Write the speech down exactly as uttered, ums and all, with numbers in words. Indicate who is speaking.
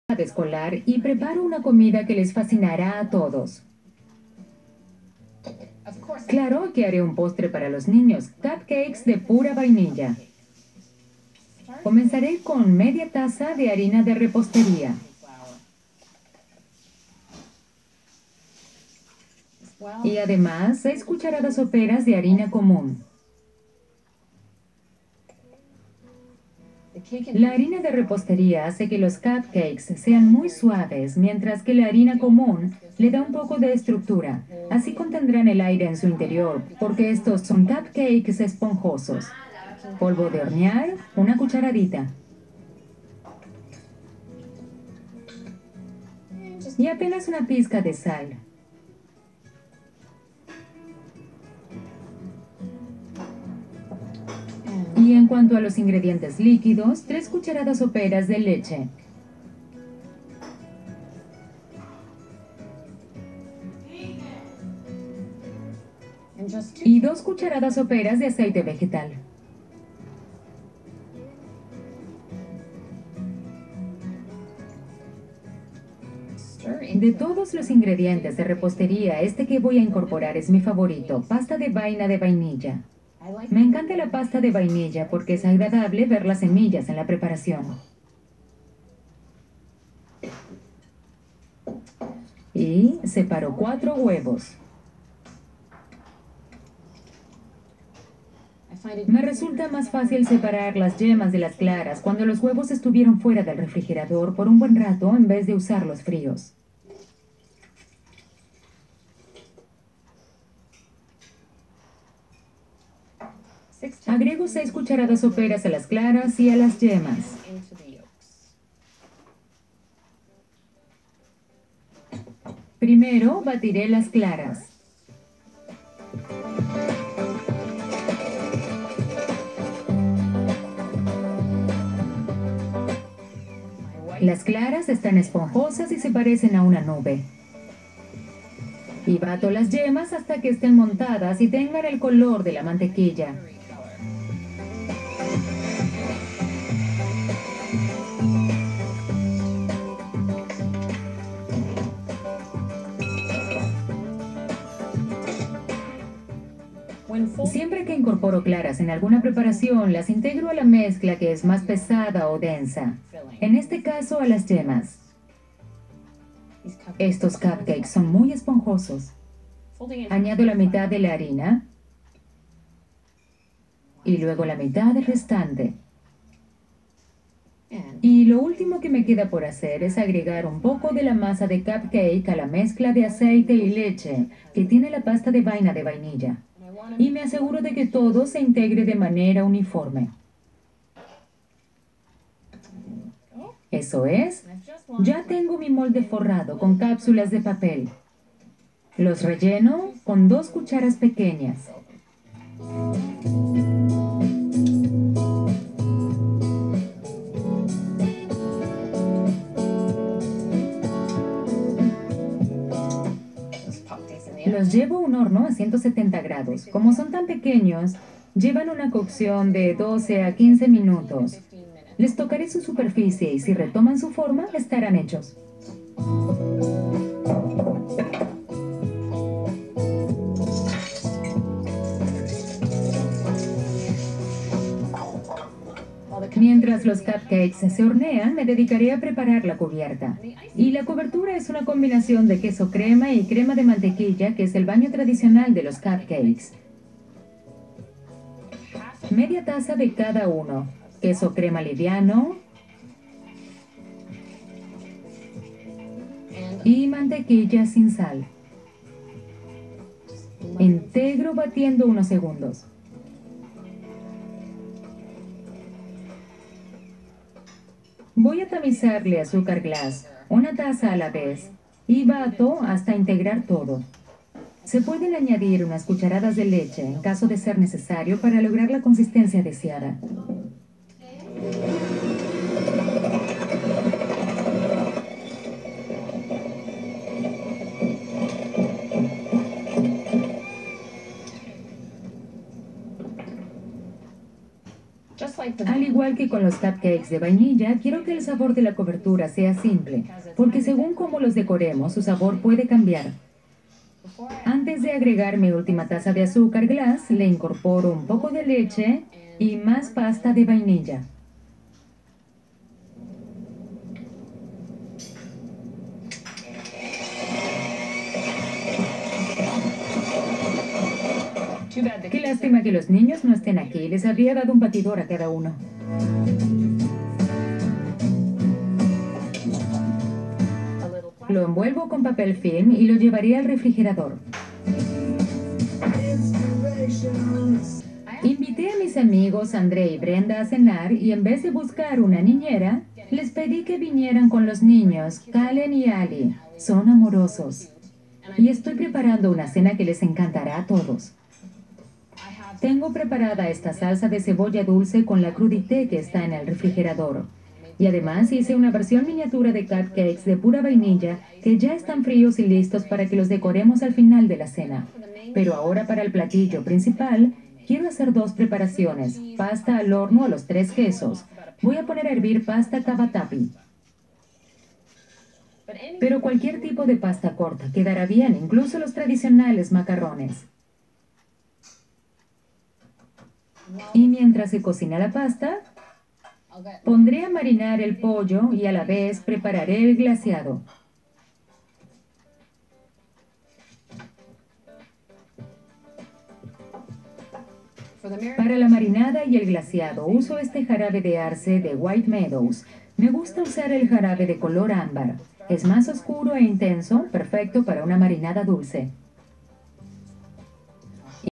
Speaker 1: escolar y preparo una comida que les fascinará a todos. Claro que haré un postre para los niños, cupcakes de pura vainilla. Comenzaré con media taza de harina de repostería. Y además seis cucharadas soperas de harina común. La harina de repostería hace que los cupcakes sean muy suaves, mientras que la harina común le da un poco de estructura. Así contendrán el aire en su interior, porque estos son cupcakes esponjosos. Polvo de hornear, una cucharadita. Y apenas una pizca de sal. Y en cuanto a los ingredientes líquidos, tres cucharadas soperas de leche. Y dos cucharadas soperas de aceite vegetal. De todos los ingredientes de repostería, este que voy a incorporar es mi favorito, pasta de vaina de vainilla. Me encanta la pasta de vainilla porque es agradable ver las semillas en la preparación. Y separo cuatro huevos. Me resulta más fácil separar las yemas de las claras cuando los huevos estuvieron fuera del refrigerador por un buen rato en vez de usarlos fríos. Agrego seis cucharadas soperas a las claras y a las yemas. Primero batiré las claras. Las claras están esponjosas y se parecen a una nube. Y bato las yemas hasta que estén montadas y tengan el color de la mantequilla. Siempre que incorporo claras en alguna preparación, las integro a la mezcla que es más pesada o densa. En este caso, a las yemas. Estos cupcakes son muy esponjosos. Añado la mitad de la harina y luego la mitad restante. Y lo último que me queda por hacer es agregar un poco de la masa de cupcake a la mezcla de aceite y leche que tiene la pasta de vaina de vainilla. Y me aseguro de que todo se integre de manera uniforme. Eso es. Ya tengo mi molde forrado con cápsulas de papel. Los relleno con dos cucharas pequeñas. Los llevo a un horno a ciento setenta grados. Como son tan pequeños, llevan una cocción de doce a quince minutos. Les tocaré su superficie y si retoman su forma, estarán hechos. Mientras los cupcakes se hornean, me dedicaré a preparar la cubierta. Y la cobertura es una combinación de queso crema y crema de mantequilla, que es el baño tradicional de los cupcakes. Media taza de cada uno. Queso crema liviano y mantequilla sin sal. Integro batiendo unos segundos. Voy a tamizarle azúcar glass, una taza a la vez, y bato hasta integrar todo. Se pueden añadir unas cucharadas de leche en caso de ser necesario para lograr la consistencia deseada. Al igual que con los cupcakes de vainilla, quiero que el sabor de la cobertura sea simple, porque según cómo los decoremos, su sabor puede cambiar. Antes de agregar mi última taza de azúcar glass, le incorporo un poco de leche y más pasta de vainilla. Qué lástima que los niños no estén aquí, les habría dado un batidor a cada uno. Lo envuelvo con papel film y lo llevaré al refrigerador. Invité a mis amigos André y Brenda a cenar y en vez de buscar una niñera, les pedí que vinieran con los niños, Calen y Ali. Son amorosos. Y estoy preparando una cena que les encantará a todos. Tengo preparada esta salsa de cebolla dulce con la crudité que está en el refrigerador. Y además hice una versión miniatura de cupcakes de pura vainilla que ya están fríos y listos para que los decoremos al final de la cena. Pero ahora para el platillo principal, quiero hacer dos preparaciones. Pasta al horno a los tres quesos. Voy a poner a hervir pasta cavatappi. Pero cualquier tipo de pasta corta quedará bien, incluso los tradicionales macarrones. Y mientras se cocina la pasta, pondré a marinar el pollo y a la vez prepararé el glaseado. Para la marinada y el glaseado uso este jarabe de arce de White Meadows. Me gusta usar el jarabe de color ámbar. Es más oscuro e intenso, perfecto para una marinada dulce.